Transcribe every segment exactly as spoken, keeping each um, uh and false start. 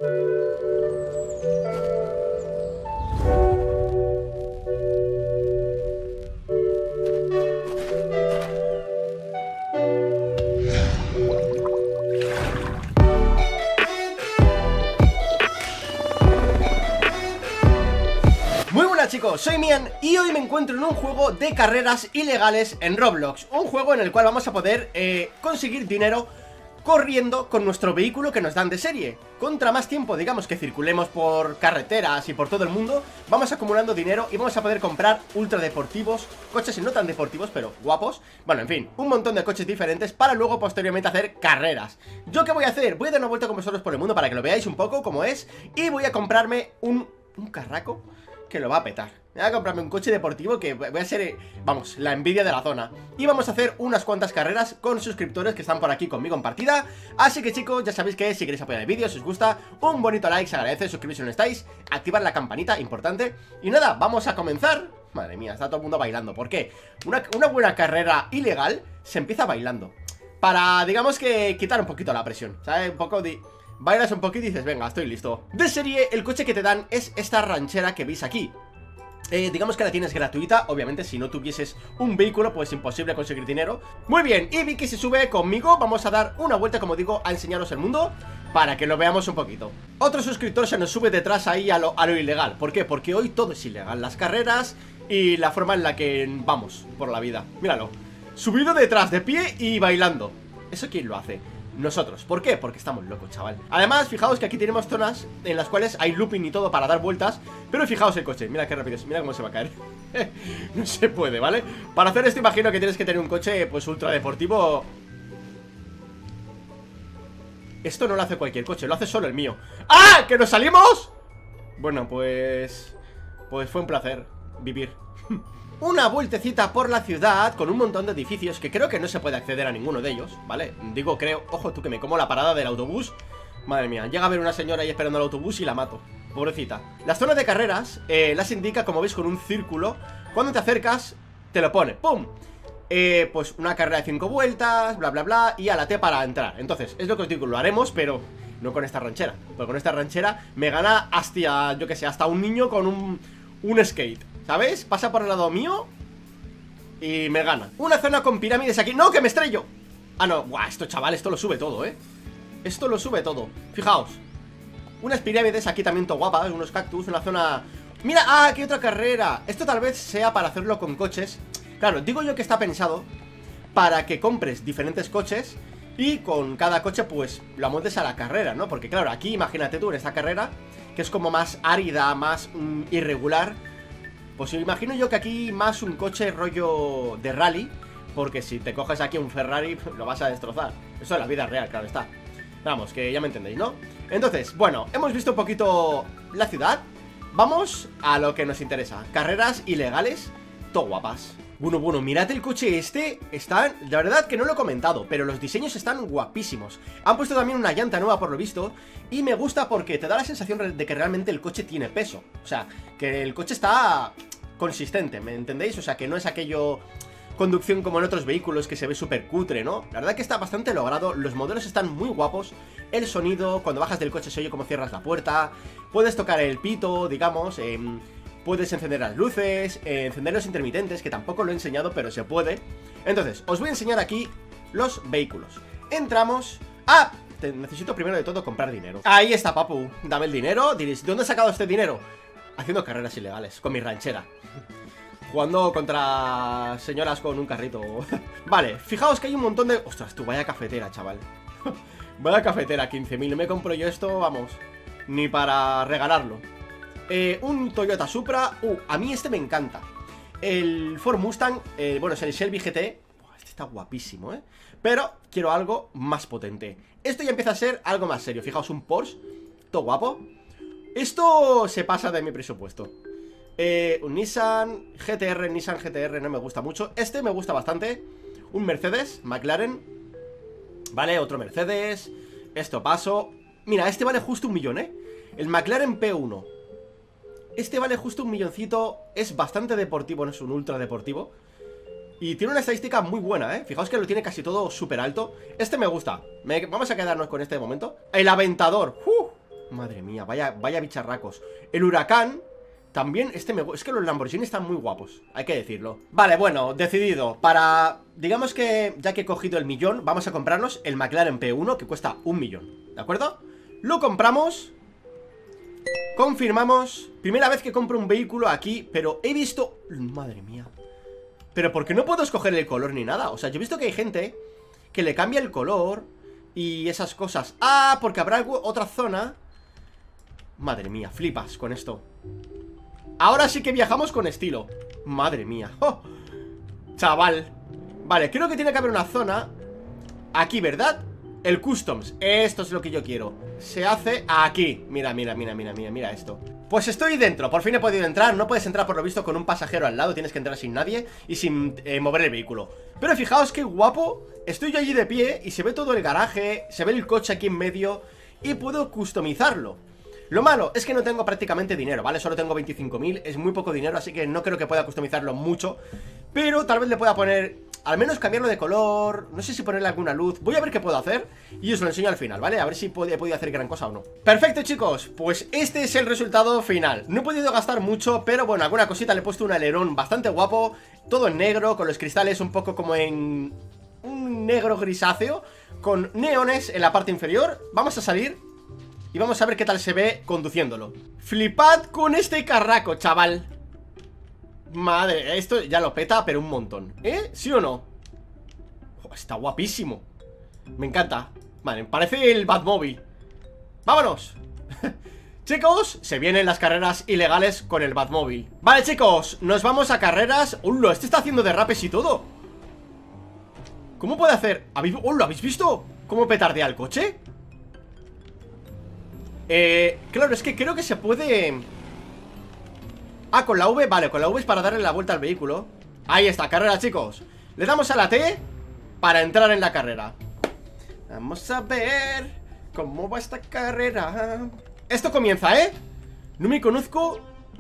Chicos, soy Mian y hoy me encuentro en un juego de carreras ilegales en Roblox. Un juego en el cual vamos a poder eh, conseguir dinero corriendo con nuestro vehículo que nos dan de serie. Contra más tiempo, digamos, que circulemos por carreteras y por todo el mundo, vamos acumulando dinero y vamos a poder comprar ultradeportivos, coches no tan deportivos, pero guapos. Bueno, en fin, un montón de coches diferentes para luego posteriormente hacer carreras. ¿Yo qué voy a hacer? Voy a dar una vuelta con vosotros por el mundo para que lo veáis un poco cómo es. Y voy a comprarme un... ¿un carraco? Que lo va a petar. Voy a comprarme un coche deportivo que voy a ser, vamos, la envidia de la zona. Y vamos a hacer unas cuantas carreras con suscriptores que están por aquí conmigo en partida. Así que chicos, ya sabéis que si queréis apoyar el vídeo, si os gusta, un bonito like se agradece, suscribiros si no estáis, activar la campanita, importante. Y nada, vamos a comenzar. Madre mía, está todo el mundo bailando. ¿Por qué? Una, una buena carrera ilegal se empieza bailando. Para, digamos que, quitar un poquito la presión, ¿sabes? Un poco de... Bailas un poquito y dices, venga, estoy listo. De serie, el coche que te dan es esta ranchera que veis aquí. Eh, digamos que la tienes gratuita. Obviamente si no tuvieses un vehículo pues imposible conseguir dinero. Muy bien, y Vicky se sube conmigo. Vamos a dar una vuelta, como digo, a enseñaros el mundo para que lo veamos un poquito. Otro suscriptor se nos sube detrás ahí a lo, a lo ilegal. ¿Por qué? Porque hoy todo es ilegal. Las carreras y la forma en la que vamos por la vida. Míralo, subido detrás, de pie y bailando. ¿Eso quién lo hace? Nosotros. ¿Por qué? Porque estamos locos, chaval. Además, fijaos que aquí tenemos zonas en las cuales hay looping y todo para dar vueltas. Pero fijaos el coche, mira qué rápido es, mira cómo se va a caer. No se puede, ¿vale? Para hacer esto imagino que tienes que tener un coche pues ultra deportivo. Esto no lo hace cualquier coche, lo hace solo el mío. ¡Ah! ¿Que nos salimos? Bueno, pues... Pues fue un placer vivir. Una vueltecita por la ciudad con un montón de edificios que creo que no se puede acceder a ninguno de ellos, ¿vale? Digo creo, ojo tú que me como la parada del autobús. Madre mía, llega a ver una señora ahí esperando el autobús y la mato, pobrecita. Las zonas de carreras eh, las indica, como veis, con un círculo. Cuando te acercas, te lo pone, ¡pum! Eh, pues una carrera de cinco vueltas, bla bla bla, y a la T para entrar. Entonces, es lo que os digo, lo haremos, pero no con esta ranchera. Porque con esta ranchera me gana hasta, yo que sé, hasta un niño con un, un skate, ¿sabes? Pasa por el lado mío y me gana. Una zona con pirámides aquí. ¡No, que me estrello! Ah, no, buah, esto, chaval, esto lo sube todo, ¿eh? Esto lo sube todo. Fijaos, unas pirámides aquí también todo guapas, unos cactus, una zona... Mira, ah, aquí otra carrera. Esto tal vez sea para hacerlo con coches. Claro, digo yo que está pensado para que compres diferentes coches y con cada coche pues lo amoldes a la carrera, ¿no? Porque claro, aquí imagínate tú en esta carrera, que es como más árida, más mm, irregular. Pues imagino yo que aquí más un coche rollo de rally, porque si te coges aquí un Ferrari lo vas a destrozar. Eso es la vida real, claro está. Vamos, que ya me entendéis, ¿no? Entonces, bueno, hemos visto un poquito la ciudad. Vamos a lo que nos interesa. Carreras ilegales, todo guapas. Bueno, bueno, mirad el coche este. Está, la verdad que no lo he comentado, pero los diseños están guapísimos. Han puesto también una llanta nueva por lo visto. Y me gusta porque te da la sensación de que realmente el coche tiene peso. O sea, que el coche está consistente, ¿me entendéis? O sea, que no es aquello... conducción como en otros vehículos que se ve súper cutre, ¿no? La verdad que está bastante logrado, los modelos están muy guapos. El sonido, cuando bajas del coche se oye como cierras la puerta. Puedes tocar el pito, digamos, eh, puedes encender las luces, eh, encender los intermitentes, que tampoco lo he enseñado, pero se puede. Entonces, os voy a enseñar aquí los vehículos. Entramos... ¡Ah! Te necesito primero de todo comprar dinero. Ahí está, papu, dame el dinero. Diréis, ¿de dónde he sacado este dinero? Haciendo carreras ilegales, con mi ranchera. Jugando contra señoras con un carrito. Vale, fijaos que hay un montón de... Ostras, tú, vaya cafetera, chaval. Vaya cafetera, quince mil. Me compro yo esto, vamos, ni para regalarlo. eh, Un Toyota Supra. Uh, a mí este me encanta. El Ford Mustang, eh, bueno, es el Shelby G T. Este está guapísimo, ¿eh? Pero quiero algo más potente. Esto ya empieza a ser algo más serio. Fijaos, un Porsche, todo guapo. Esto se pasa de mi presupuesto. Eh, un Nissan G T R, Nissan G T R no me gusta mucho. Este me gusta bastante. Un Mercedes, McLaren. Vale, otro Mercedes. Esto paso. Mira, este vale justo un millón, ¿eh? El McLaren P uno. Este vale justo un milloncito. Es bastante deportivo, no es un ultra deportivo. Y tiene una estadística muy buena, ¿eh? Fijaos que lo tiene casi todo súper alto. Este me gusta. me... Vamos a quedarnos con este de momento. El Aventador. ¡Uh! Madre mía, vaya, vaya bicharracos. El huracán también, este me... es que los Lamborghini están muy guapos, hay que decirlo. Vale, bueno, decidido. Para... digamos que ya que he cogido el millón, vamos a comprarnos el McLaren P uno, que cuesta un millón, ¿de acuerdo? Lo compramos. Confirmamos. Primera vez que compro un vehículo aquí, pero he visto... madre mía. Pero ¿por qué no puedo escoger el color ni nada? O sea, yo he visto que hay gente que le cambia el color y esas cosas. Ah, porque habrá algo, otra zona. Madre mía, flipas con esto. Ahora sí que viajamos con estilo. Madre mía, oh, chaval. Vale, creo que tiene que haber una zona aquí, ¿verdad? El Customs, esto es lo que yo quiero. Se hace aquí. Mira, mira, mira, mira, mira, mira esto. Pues estoy dentro, por fin he podido entrar. No puedes entrar por lo visto con un pasajero al lado. Tienes que entrar sin nadie y sin eh, mover el vehículo. Pero fijaos qué guapo. Estoy yo allí de pie y se ve todo el garaje. Se ve el coche aquí en medio y puedo customizarlo. Lo malo es que no tengo prácticamente dinero, ¿vale? Solo tengo veinticinco mil, es muy poco dinero, así que no creo que pueda customizarlo mucho. Pero tal vez le pueda poner, al menos cambiarlo de color, no sé si ponerle alguna luz. Voy a ver qué puedo hacer y os lo enseño al final, ¿vale? A ver si he podido hacer gran cosa o no. Perfecto, chicos, pues este es el resultado final. No he podido gastar mucho, pero bueno, alguna cosita. Le he puesto un alerón bastante guapo, todo en negro, con los cristales un poco como en un negro grisáceo, con neones en la parte inferior. Vamos a salir y vamos a ver qué tal se ve conduciéndolo. Flipad con este carraco, chaval. Madre, esto ya lo peta, pero un montón. ¿Eh? ¿Sí o no? Oh, está guapísimo. Me encanta. Vale, parece el Batmóvil. ¡Vámonos! Chicos, se vienen las carreras ilegales con el Batmóvil. Vale, chicos, nos vamos a carreras. ¡Hola! Este está haciendo derrapes y todo. ¿Cómo puede hacer? ¿Habéis... ¡Hola! ¿Habéis visto cómo petardea el coche? Eh, claro, es que creo que se puede... Ah, con la V, vale, con la V es para darle la vuelta al vehículo. Ahí está, carrera, chicos. Le damos a la T para entrar en la carrera. Vamos a ver cómo va esta carrera. Esto comienza, ¿eh? No me conozco.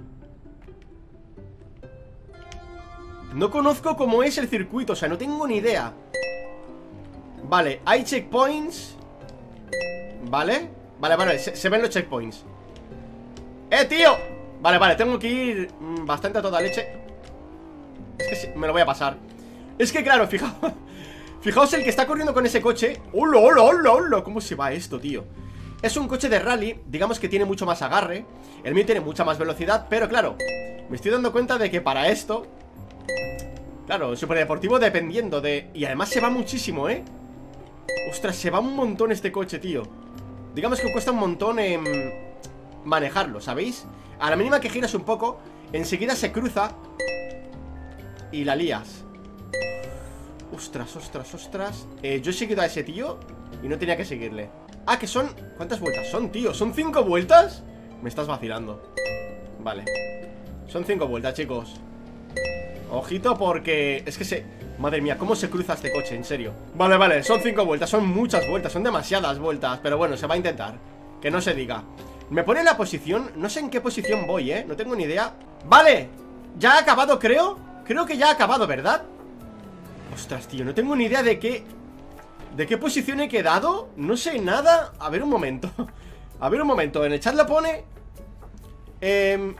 No conozco cómo es el circuito, o sea, no tengo ni idea. Vale, hay checkpoints. Vale. Vale, vale, se, se ven los checkpoints. ¡Eh, tío! Vale, vale, tengo que ir mmm, bastante a toda leche. Es que sí, me lo voy a pasar. Es que claro, fijaos. Fijaos el que está corriendo con ese coche. ¡Hola, hola, hola, hola! ¿Cómo se va esto, tío? Es un coche de rally, digamos que tiene mucho más agarre. El mío tiene mucha más velocidad, pero claro, me estoy dando cuenta de que para esto, claro, superdeportivo dependiendo de... Y además se va muchísimo, ¿eh? Ostras, se va un montón este coche, tío. Digamos que cuesta un montón en manejarlo, ¿sabéis? A la mínima que giras un poco, enseguida se cruza y la lías. Ostras, ostras, ostras. eh, Yo he seguido a ese tío y no tenía que seguirle. Ah, que son... ¿Cuántas vueltas son, tío? ¿Son cinco vueltas? Me estás vacilando. Vale. Son cinco vueltas, chicos. Ojito porque... Es que se... Madre mía, ¿cómo se cruza este coche? En serio. Vale, vale, son cinco vueltas, son muchas vueltas, son demasiadas vueltas. Pero bueno, se va a intentar. Que no se diga. Me pone la posición, no sé en qué posición voy, ¿eh? No tengo ni idea. Vale, ya ha acabado, creo. Creo que ya ha acabado, ¿verdad? Ostras, tío, no tengo ni idea de qué... ¿De qué posición he quedado? No sé nada. A ver un momento. A ver un momento, en el chat lo pone... Eh...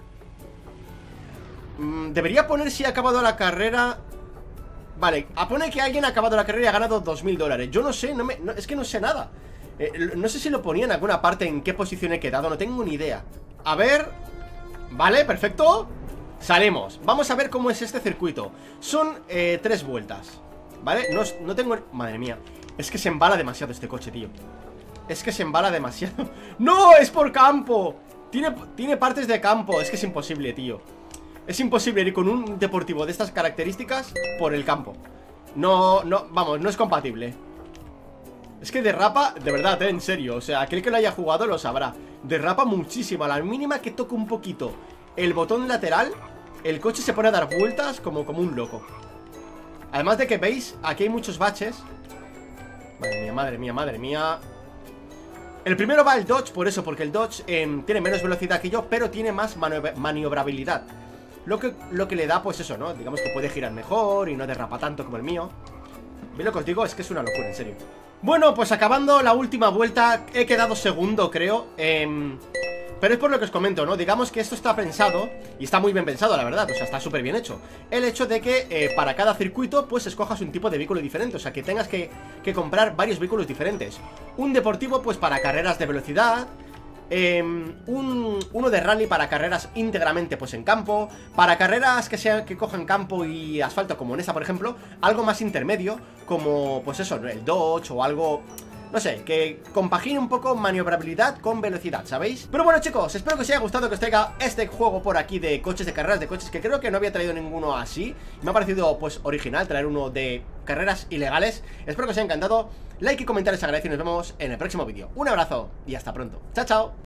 Debería poner si ha acabado la carrera... Vale, pone que alguien ha acabado la carrera y ha ganado dos mil dólares. Yo no sé, no me, no, es que no sé nada. eh, No sé si lo ponía en alguna parte en qué posición he quedado, no tengo ni idea. A ver... Vale, perfecto. Salimos, vamos a ver cómo es este circuito. Son eh, tres vueltas. Vale, no, no tengo... Madre mía, es que se embala demasiado este coche, tío. Es que se embala demasiado. ¡No! ¡Es por campo! Tiene, tiene partes de campo, es que es imposible, tío. Es imposible ir con un deportivo de estas características por el campo. No, no, vamos, no es compatible. Es que derrapa, de verdad, eh, en serio. O sea, aquel que lo haya jugado lo sabrá. Derrapa muchísimo, a la mínima que toque un poquito el botón lateral, el coche se pone a dar vueltas como, como un loco. Además de que veis, aquí hay muchos baches. Madre mía, madre mía, madre mía. El primero va el Dodge, por eso, porque el Dodge eh, tiene menos velocidad que yo, pero tiene más maniobrabilidad. Lo que, lo que le da, pues eso, ¿no? Digamos que puede girar mejor y no derrapa tanto como el mío. ¿Veis lo que os digo? Es que es una locura, en serio. Bueno, pues acabando la última vuelta, he quedado segundo, creo. Eh, pero es por lo que os comento, ¿no? Digamos que esto está pensado, y está muy bien pensado, la verdad, o sea, está súper bien hecho. El hecho de que eh, para cada circuito, pues escojas un tipo de vehículo diferente, o sea, que tengas que, que comprar varios vehículos diferentes. Un deportivo, pues para carreras de velocidad. Eh, un, uno de rally para carreras íntegramente pues en campo. Para carreras que sean que cojan campo y asfalto, como en esta por ejemplo. Algo más intermedio, como pues eso, el Dodge o algo, no sé, que compagine un poco maniobrabilidad con velocidad, ¿sabéis? Pero bueno, chicos, espero que os haya gustado, que os traiga este juego por aquí de coches, de carreras, de coches, que creo que no había traído ninguno así. Me ha parecido pues original traer uno de carreras ilegales. Espero que os haya encantado. Like y comentarios agradecidos y nos vemos en el próximo vídeo. Un abrazo y hasta pronto. Chao, chao.